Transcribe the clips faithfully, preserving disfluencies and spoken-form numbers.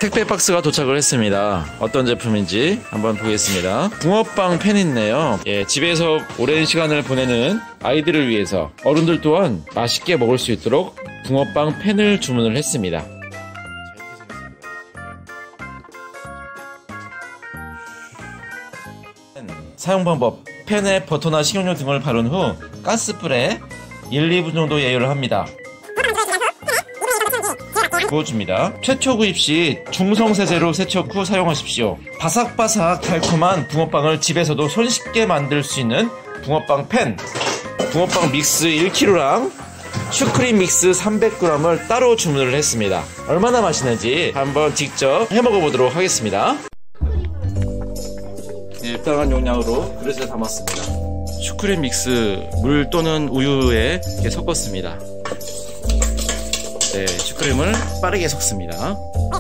택배 박스가 도착을 했습니다. 어떤 제품인지 한번 보겠습니다. 붕어빵 팬이 있네요. 예, 집에서 오랜 시간을 보내는 아이들을 위해서 어른들 또한 맛있게 먹을 수 있도록 붕어빵 팬을 주문을 했습니다. 사용 방법: 팬에 버터나 식용유 등을 바른 후 가스불에 일, 이 분 정도 예열을 합니다. 부어줍니다. 최초 구입 시 중성세제로 세척 후 사용하십시오. 바삭바삭 달콤한 붕어빵을 집에서도 손쉽게 만들 수 있는 붕어빵 팬, 붕어빵 믹스 일 킬로그램랑 슈크림 믹스 삼백 그램을 따로 주문을 했습니다. 얼마나 맛있는지 한번 직접 해먹어 보도록 하겠습니다. 네, 적당한 용량으로 그릇에 담았습니다. 슈크림 믹스 물 또는 우유에 이렇게 섞었습니다. 네, 슈크림을 빠르게 섞습니다.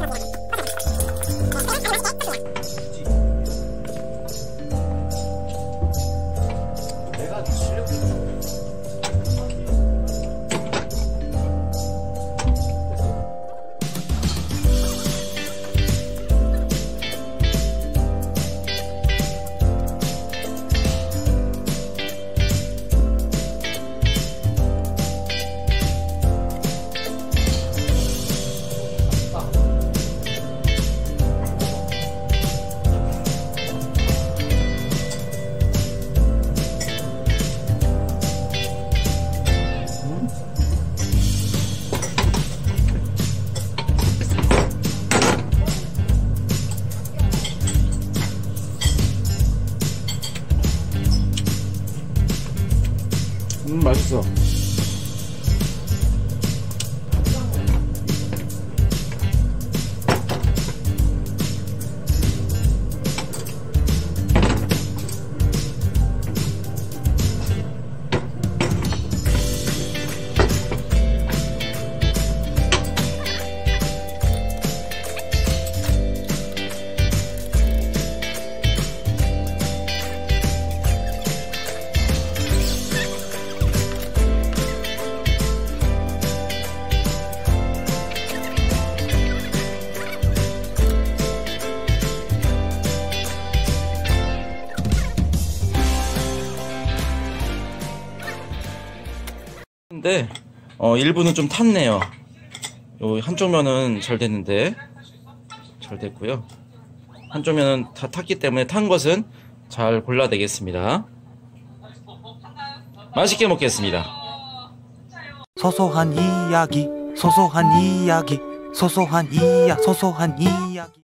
음, 맛있어. 근데 어, 일부는 좀 탔네요. 요 한쪽 면은 잘 됐는데 잘 됐고요. 한쪽 면은 다 탔기 때문에 탄 것은 잘 골라내겠습니다. 맛있게 먹겠습니다. 소소한 이야기, 소소한 이야기, 소소한 이야, 소소한 이야기.